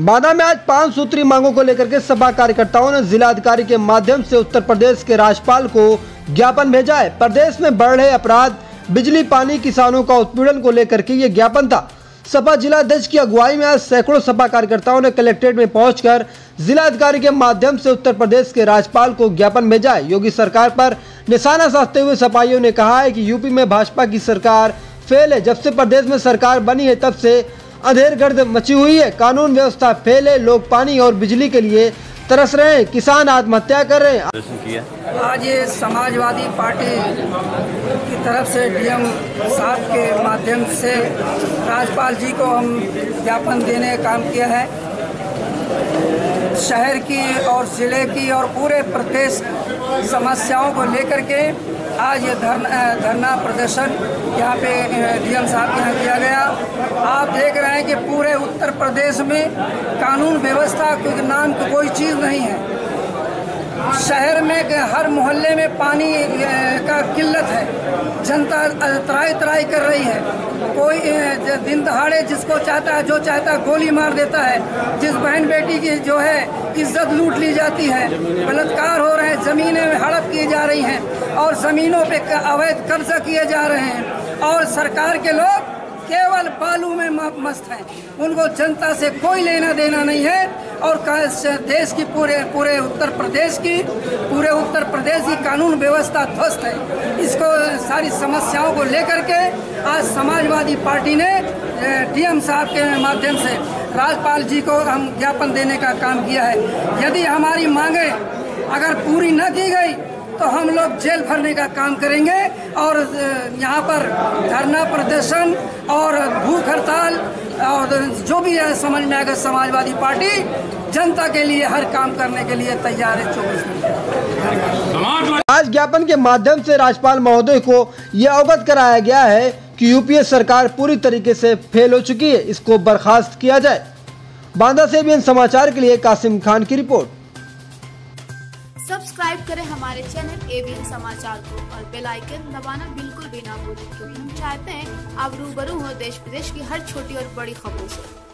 बांदा में आज 5 सूत्री मांगों को लेकर के सपा कार्यकर्ताओं ने जिलाधिकारी के माध्यम से उत्तर प्रदेश के राज्यपाल को ज्ञापन भेजा है। प्रदेश में बढ़ रहे अपराध, बिजली, पानी, किसानों का उत्पीड़न को लेकर के ये ज्ञापन था। सपा जिलाध्यक्ष की अगुवाई में आज सैकड़ों सपा कार्यकर्ताओं ने कलेक्ट्रेट में पहुंचकर जिलाधिकारी के माध्यम से उत्तर प्रदेश के राज्यपाल को ज्ञापन भेजा है। योगी सरकार पर निशाना साधते हुए सपाइयों ने कहा है कि यूपी में भाजपा की सरकार फेल है। जब से प्रदेश में सरकार बनी है तब से अंधेरगर्द मची हुई है। कानून व्यवस्था फेल है। लोग पानी और बिजली के लिए तरस रहे हैं। किसान आत्महत्या कर रहे हैं। आज ये समाजवादी पार्टी की तरफ से डीएम साहब के माध्यम से राज्यपाल जी को हम ज्ञापन देने का काम किया है। शहर की और जिले की और पूरे प्रदेश समस्याओं को लेकर के आज ये धरना प्रदर्शन यहाँ पे डीएम साहब के यहाँ किया गया। आप देख रहे हैं कि पूरे उत्तर प्रदेश में कानून व्यवस्था के नाम की कोई चीज़ नहीं है। शहर में हर मोहल्ले में पानी का किल्लत है। जनता त्राई त्राई कर रही है। कोई दिन दहाड़े जिसको चाहता है, जो चाहता है, गोली मार देता है। जिस बहन बेटी की जो है इज्जत लूट ली जाती है। बलात्कार हो रहे हैं, ज़मीनें हड़प की जा रही हैं और ज़मीनों पे अवैध कब्जा किए जा रहे हैं और सरकार के लोग केवल बालू में मस्त हैं। उनको जनता से कोई लेना देना नहीं है और देश की पूरे उत्तर प्रदेश की कानून व्यवस्था ध्वस्त है। इसको सारी समस्याओं को लेकर के आज समाजवादी पार्टी ने डीएम साहब के माध्यम से राज्यपाल जी को हम ज्ञापन देने का काम किया है। यदि हमारी मांगे अगर पूरी न की गई तो हम लोग जेल भरने का काम करेंगे और यहाँ पर धरना प्रदर्शन और भूख हड़ताल और जो भी है समझ में आएगा। समाजवादी पार्टी जनता के लिए हर काम करने के लिए तैयार है। 24 घंटे आज ज्ञापन के माध्यम से राज्यपाल महोदय को यह अवगत कराया गया है कि यूपीए सरकार पूरी तरीके से फेल हो चुकी है। इसको बर्खास्त किया जाए। बांदा से एबीएन समाचार के लिए कासिम खान की रिपोर्ट। सब्सक्राइब करें हमारे चैनल एबीएन समाचार को और बेल आइकन दबाना बिल्कुल भी ना भूलें, क्योंकि हम चाहते हैं आप रूबरू हो देश विदेश की हर छोटी और बड़ी खबरों से।